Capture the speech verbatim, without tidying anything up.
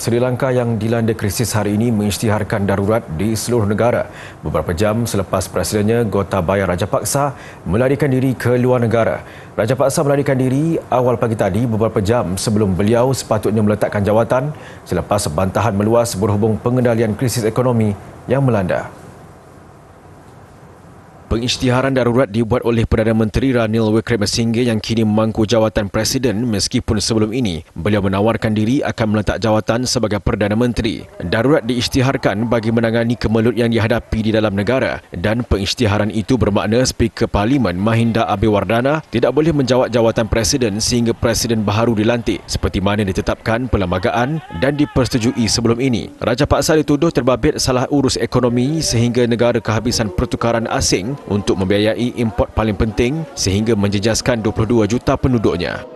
Sri Lanka yang dilanda krisis hari ini mengisytiharkan darurat di seluruh negara beberapa jam selepas Presidennya Gotabaya Rajapaksa melarikan diri ke luar negara. Rajapaksa melarikan diri awal pagi tadi beberapa jam sebelum beliau sepatutnya meletakkan jawatan selepas bantahan meluas berhubung pengendalian krisis ekonomi yang melanda. Pengisytiharan darurat dibuat oleh Perdana Menteri Ranil Wickremesinghe yang kini memangku jawatan Presiden meskipun sebelum ini beliau menawarkan diri akan meletak jawatan sebagai Perdana Menteri. Darurat diisytiharkan bagi menangani kemelut yang dihadapi di dalam negara dan pengisytiharan itu bermakna Speaker Parlimen Mahinda Abiywardena tidak boleh menjawat jawatan Presiden sehingga Presiden baharu dilantik seperti mana ditetapkan perlembagaan dan dipersetujui sebelum ini. Rajapaksa dituduh terbabit salah urus ekonomi sehingga negara kehabisan pertukaran asing untuk membiayai import paling penting sehingga menjejaskan dua puluh dua juta penduduknya.